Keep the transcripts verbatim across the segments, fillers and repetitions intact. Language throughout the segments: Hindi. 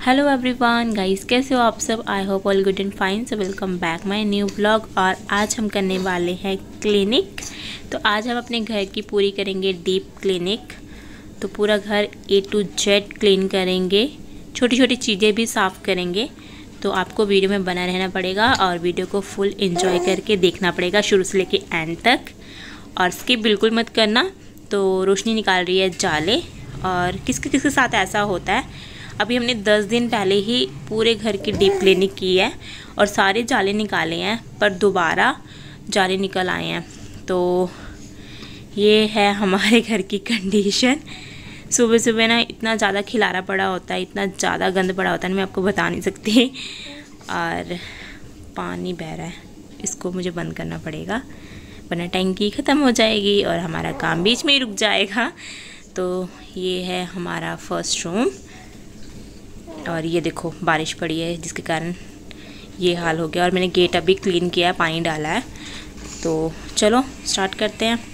हेलो एवरीवन गाइस, कैसे हो आप सब। I hope all good and fine. So welcome back my new blog. और आज हम करने वाले हैं क्लिनिक। तो आज हम अपने घर की पूरी करेंगे डीप क्लिनिक। तो पूरा घर ए टू जेड क्लीन करेंगे, छोटी छोटी चीज़ें भी साफ़ करेंगे। तो आपको वीडियो में बना रहना पड़ेगा और वीडियो को फुल एंजॉय करके देखना पड़ेगा शुरू से लेके एंड तक। और स्किप बिल्कुल मत करना। तो रोशनी निकाल रही है जाले। और किसके किसके साथ ऐसा होता है, अभी हमने दस दिन पहले ही पूरे घर की डीप क्लीनिंग की है और सारे जाले निकाले हैं, पर दोबारा जाले निकल आए हैं। तो ये है हमारे घर की कंडीशन। सुबह सुबह ना इतना ज़्यादा खिलारा पड़ा होता है, इतना ज़्यादा गंद पड़ा होता है, मैं आपको बता नहीं सकती। और पानी बह रहा है, इसको मुझे बंद करना पड़ेगा वरना टैंकी ख़त्म हो जाएगी और हमारा काम बीच में ही रुक जाएगा। तो ये है हमारा फर्स्ट रूम। और ये देखो बारिश पड़ी है जिसके कारण ये हाल हो गया। और मैंने गेट अभी क्लीन किया है, पानी डाला है। तो चलो स्टार्ट करते हैं।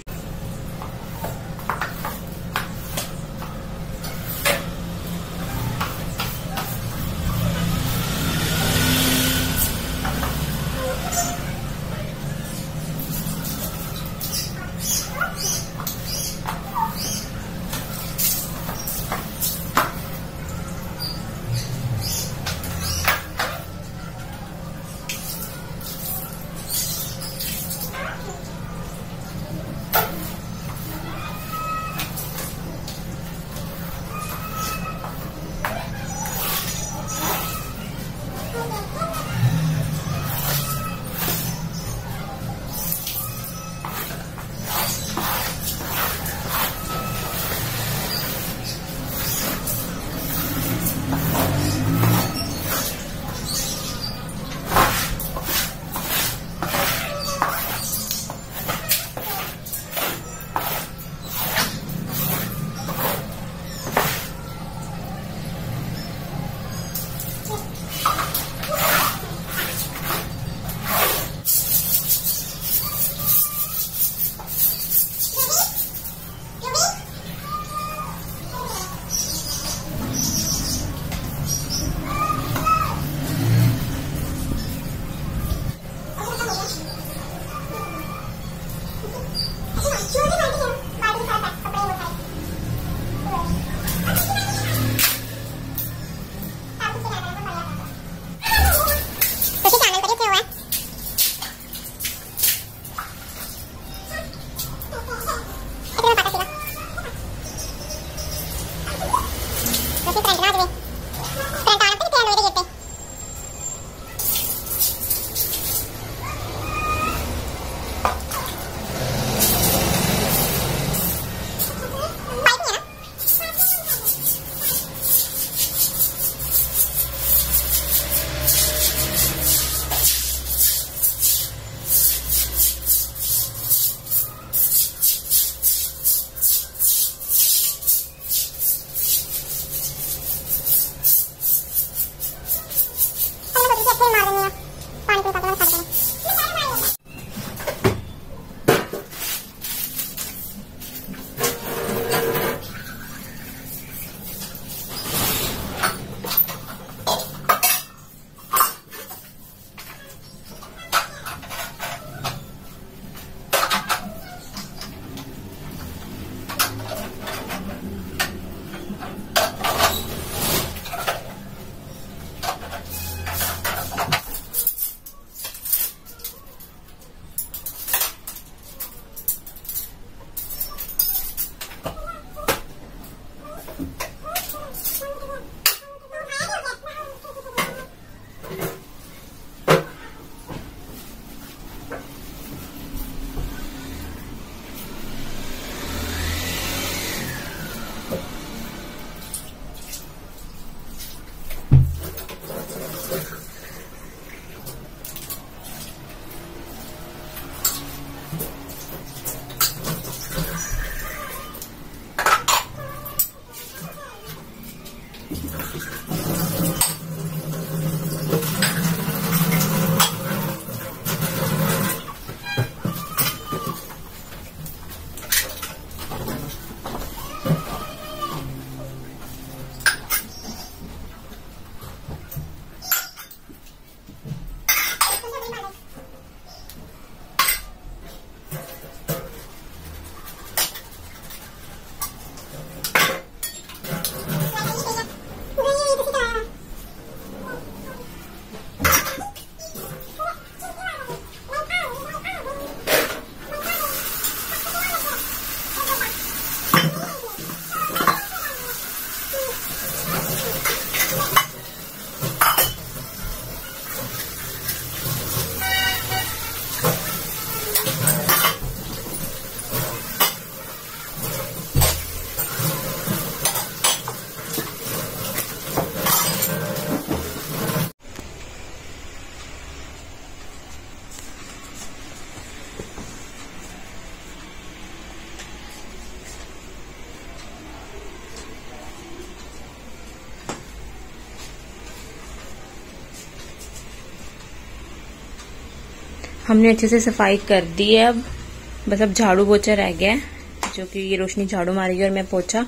हमने अच्छे से सफाई कर दी है। अब बस अब झाड़ू पोछा रह गया है, जो कि ये रोशनी झाड़ू मारेगी और मैं पोछा।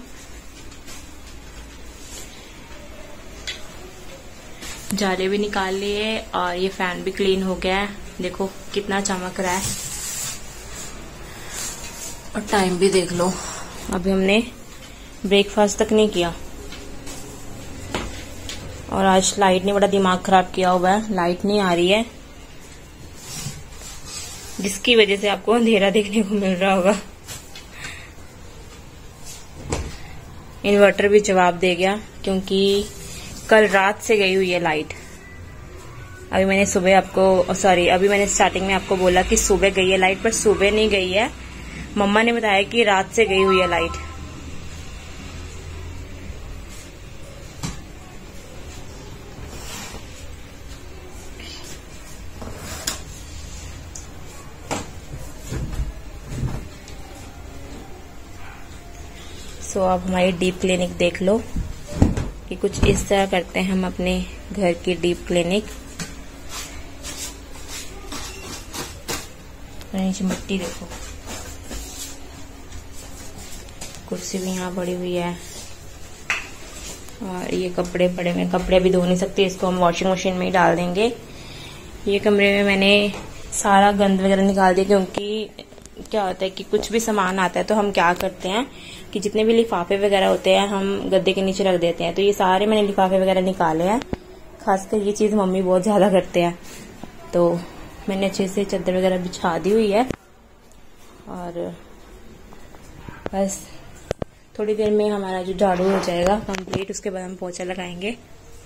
जाले भी निकाल लिए और ये फैन भी क्लीन हो गया है। देखो कितना चमक रहा है और टाइम भी देख लो। अभी हमने ब्रेकफास्ट तक नहीं किया और आज लाइट ने बड़ा दिमाग खराब किया हुआ है। लाइट नहीं आ रही है, जिसकी वजह से आपको अंधेरा देखने को मिल रहा होगा। इन्वर्टर भी जवाब दे गया, क्योंकि कल रात से गई हुई है लाइट। अभी मैंने सुबह आपको सॉरी अभी मैंने स्टार्टिंग में आपको बोला कि सुबह गई है लाइट, पर सुबह नहीं गई है। मम्मा ने बताया कि रात से गई हुई है लाइट। सो so, अब हमारी डीप क्लिनिक देख लो कि कुछ इस तरह करते हैं हम अपने घर की डीप क्लिनिक। नीचे मिट्टी देखो, कुर्सी भी यहाँ पड़ी हुई है और ये कपड़े पड़े हुए। कपड़े भी धो नहीं सकते, इसको हम वॉशिंग मशीन में ही डाल देंगे। ये कमरे में मैंने सारा गंद वगैरह निकाल दिया, क्योंकि क्या होता है कि कुछ भी सामान आता है तो हम क्या करते हैं कि जितने भी लिफाफे वगैरह होते हैं हम गद्दे के नीचे रख देते हैं। तो ये सारे मैंने लिफाफे वगैरह निकाले हैं। खासकर ये चीज मम्मी बहुत ज्यादा करते हैं, तो मैंने अच्छे से चादर वगैरह बिछा दी हुई है और बस थोड़ी देर में हमारा जो झाड़ू हो जाएगा कंप्लीट, उसके बाद हम पोछा लगाएंगे।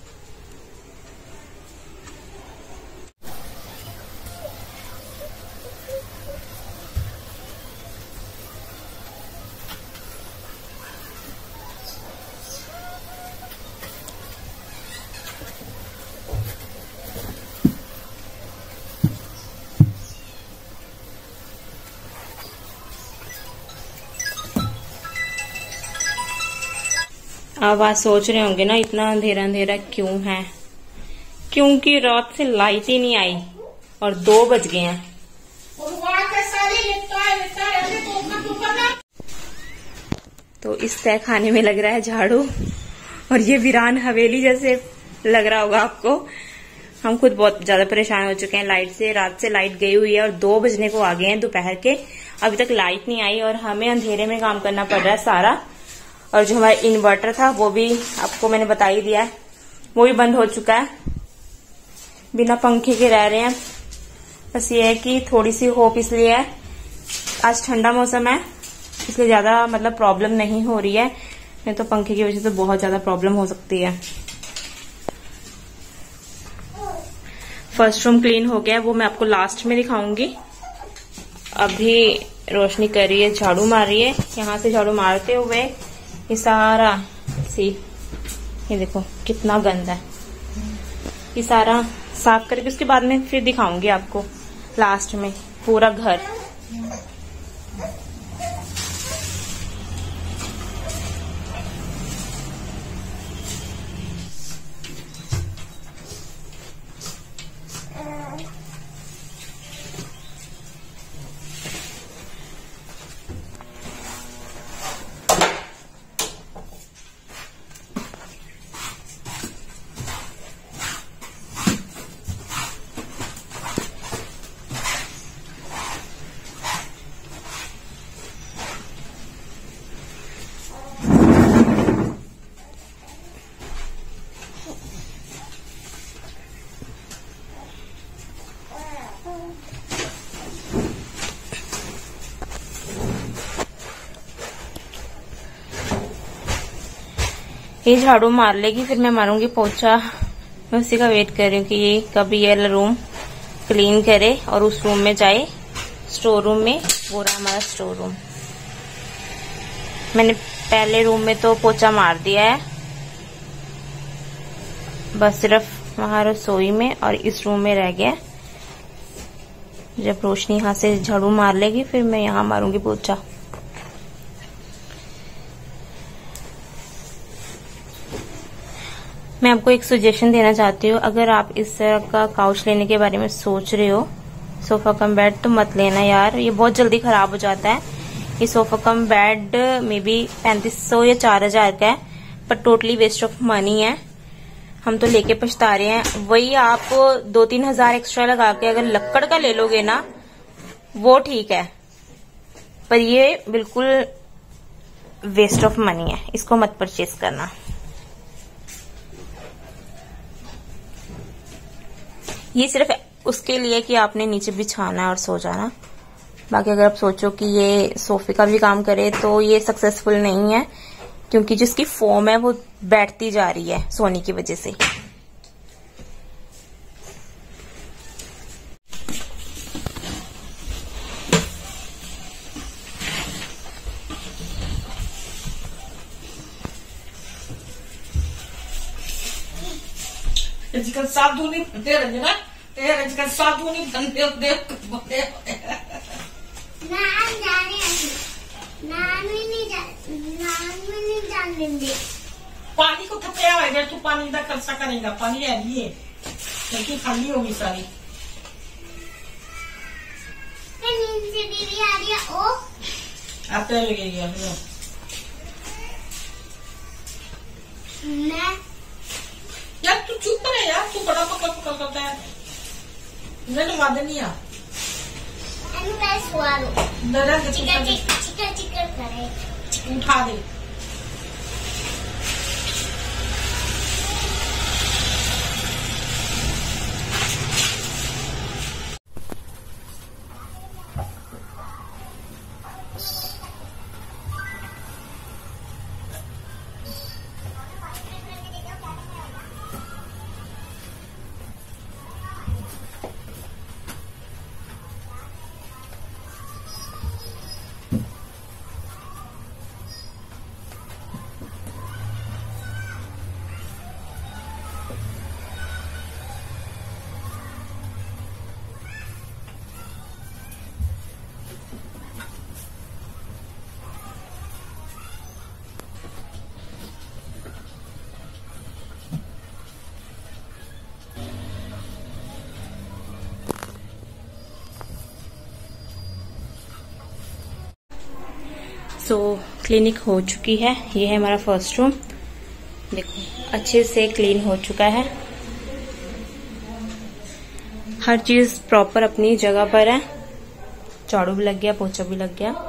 अब आज सोच रहे होंगे ना इतना अंधेरा अंधेरा क्यों है, क्योंकि रात से लाइट ही नहीं आई और दो बज गए हैं। तो इस तय खाने में लग रहा है झाड़ू, और ये वीरान हवेली जैसे लग रहा होगा आपको। हम खुद बहुत ज्यादा परेशान हो चुके हैं लाइट से। रात से लाइट गई हुई है और दो बजने को आ गए हैं दोपहर के, अभी तक लाइट नहीं आई और हमें अंधेरे में काम करना पड़ रहा है सारा। और जो हमारा इन्वर्टर था वो भी आपको मैंने बता ही दिया है, वो भी बंद हो चुका है। बिना पंखे के रह रहे हैं। बस ये है कि थोड़ी सी होप इसलिए है, आज ठंडा मौसम है इसलिए ज्यादा मतलब प्रॉब्लम नहीं हो रही है, नहीं तो पंखे की वजह से तो बहुत ज्यादा प्रॉब्लम हो सकती है। फर्स्ट रूम क्लीन हो गया, वो मैं आपको लास्ट में दिखाऊंगी। अभी रोशनी कर रही है, झाड़ू मार रही है। यहाँ से झाड़ू मारते हुए ये सारा सी ये देखो कितना गंदा है, ये सारा साफ करके उसके बाद में फिर दिखाऊंगी आपको लास्ट में पूरा घर। ये झाड़ू मार लेगी, फिर मैं मारूंगी पोछा। मैं उसी का वेट कर रही हूँ कि ये कब ये रूम क्लीन करे और उस रूम में जाए, स्टोर रूम में। वो रहा हमारा स्टोर रूम। मैंने पहले रूम में तो पोछा मार दिया है, बस सिर्फ वहां रसोई में और इस रूम में रह गया। जब रोशनी यहाँ से झाड़ू मार लेगी फिर मैं यहाँ मारूंगी पोछा। मैं आपको एक सजेशन देना चाहती हूँ, अगर आप इस तरह का काउच लेने के बारे में सोच रहे हो, सोफा कम बेड, तो मत लेना यार, ये बहुत जल्दी खराब हो जाता है। ये सोफा कम बेड में भी पैंतीस सौ या चार हजार का है, पर टोटली वेस्ट ऑफ मनी है। हम तो लेके पछता रहे हैं। वही आप दो तीन हजार एक्स्ट्रा लगा के अगर लक्कड़ का ले लोगे ना, वो ठीक है, पर ये बिल्कुल वेस्ट ऑफ मनी है, इसको मत परचेज करना। ये सिर्फ उसके लिए कि आपने नीचे बिछाना और सो जाना। बाकी अगर आप सोचो कि ये सोफे का भी काम करे तो ये सक्सेसफुल नहीं है, क्योंकि जिसकी फोम है वो बैठती जा रही है सोने की वजह से। Jika satu ni dia rajana, dia jika satu ni bande bande bande. नान जाने नान भी नहीं जा नान भी नहीं जान देंगे। पानी को थपया है, जब तू पानी दा खर्चा करेगा, पानी है ये, लेकिन खाली होगी सारी। फिर नींद से दीदी आ रही है ओ। आते लगेगी अभी। मैं यार तू चुप रहे यार, तू बड़ा पकड़ पकड़ करता है। मैंने वादे नहीं आ। अनु पैस हुआ लो। दरा के चिकन चिकन चिकन करे। उठा दे। सो so, क्लिनिक हो चुकी है। ये है हमारा फर्स्ट रूम, देखो अच्छे से क्लीन हो चुका है। हर चीज प्रॉपर अपनी जगह पर है। झाड़ू भी लग गया, पोछा भी लग गया।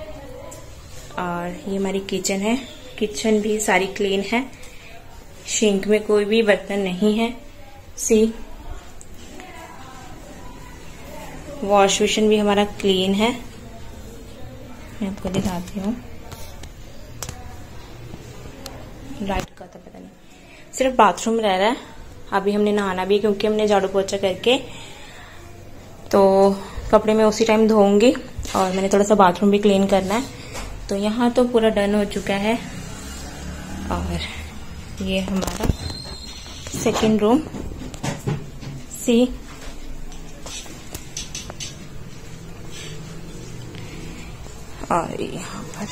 और ये हमारी किचन है, किचन भी सारी क्लीन है। सिंक में कोई भी बर्तन नहीं है। सी वॉश बेसिन भी हमारा क्लीन है। मैं आपको दिखाती हूँ। लाइट का तो पता नहीं, सिर्फ बाथरूम रह रहा है। अभी हमने नहाना भी है, क्योंकि हमने झाड़ू पोछा करके तो कपड़े में उसी टाइम धोऊंगी। और मैंने थोड़ा सा बाथरूम भी क्लीन करना है। तो यहाँ तो पूरा डन हो चुका है। और ये हमारा सेकंड रूम। सी और यहाँ पर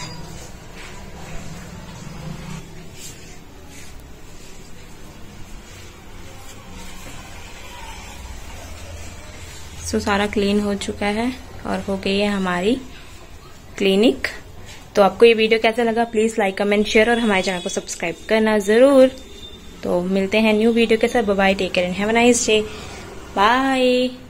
सो सारा क्लीन हो चुका है और हो गई है हमारी क्लिनिक। तो आपको ये वीडियो कैसा लगा, प्लीज लाइक कमेंट शेयर और हमारे चैनल को सब्सक्राइब करना जरूर। तो मिलते हैं न्यू वीडियो के साथ। Bye bye, take care and have a nice day. Bye.